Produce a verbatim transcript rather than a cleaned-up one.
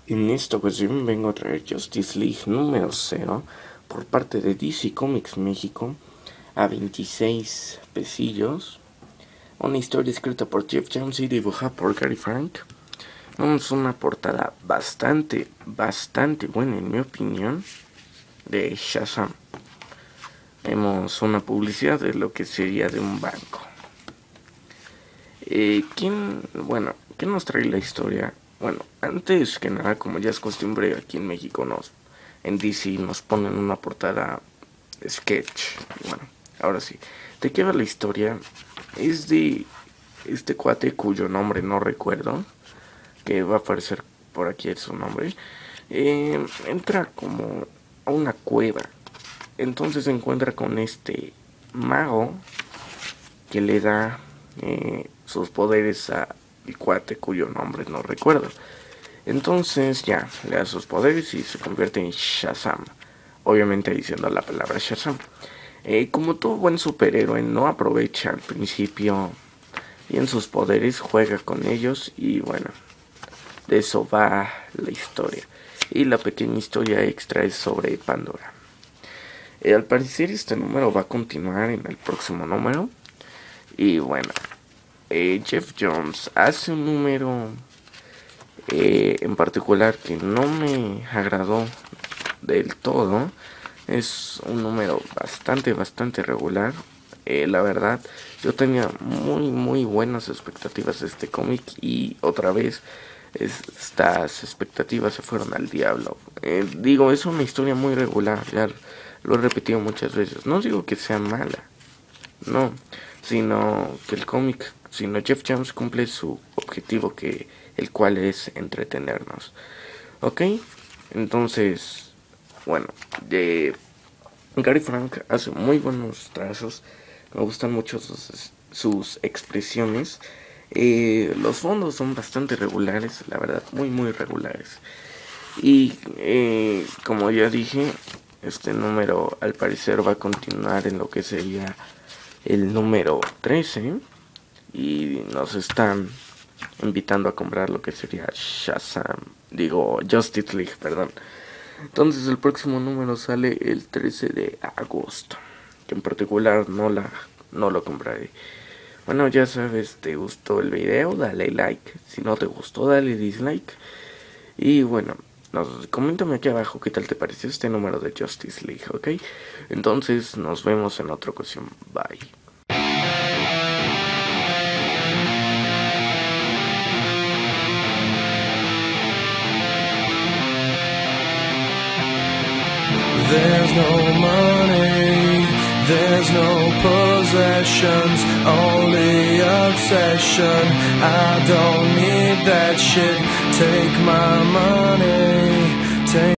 En esta ocasión vengo a traer Justice League número cero por parte de D C Comics México a veintiséis pesillos. Una historia escrita por Geoff Johns y dibujada por Gary Frank. Vamos a una portada bastante, bastante buena en mi opinión de Shazam. Vemos una publicidad de lo que sería de un banco. Eh, ¿Quién, bueno, ¿qué nos trae la historia? Bueno, antes que nada, como ya es costumbre aquí en México, nos en D C nos ponen una portada sketch. Bueno, ahora sí, ¿de qué va la historia? Es de este cuate cuyo nombre no recuerdo, que va a aparecer por aquí es su nombre. Eh, entra como a una cueva. Entonces se encuentra con este mago que le da eh, sus poderes a el cuate cuyo nombre no recuerdo. Entonces ya le da sus poderes y se convierte en Shazam, obviamente diciendo la palabra Shazam. Eh, como todo buen superhéroe, no aprovecha al principio bien sus poderes, juega con ellos y bueno, de eso va la historia. Y la pequeña historia extra es sobre Pandora. Eh, al parecer este número va a continuar en el próximo número. Y bueno, eh, Geoff Johns hace un número eh, en particular que no me agradó del todo. Es un número bastante, bastante regular. Eh, la verdad, yo tenía muy, muy buenas expectativas de este cómic y otra vez estas expectativas se fueron al diablo. Eh, digo, es una historia muy regular, ya lo he repetido muchas veces. No digo que sea mala, no, sino que el cómic, sino Geoff Johns cumple su objetivo, que el cual es entretenernos. ¿Ok? Entonces, bueno, de Gary Frank hace muy buenos trazos. Me gustan mucho sus, sus expresiones. Eh, los fondos son bastante regulares, la verdad, muy muy regulares. Y eh, como ya dije, este número al parecer va a continuar en lo que sería el número trece. Y nos están invitando a comprar lo que sería Shazam, digo Justice League, perdón. Entonces el próximo número sale el trece de agosto, que en particular no la no lo compraré. Bueno, ya sabes, te gustó el video, dale like. Si no te gustó, dale dislike. Y bueno, nos, coméntame aquí abajo qué tal te pareció este número de Justice League, ¿ok? Entonces nos vemos en otra ocasión. Bye. There's no money, there's no possessions, only obsession. I don't need that shit, take my money, take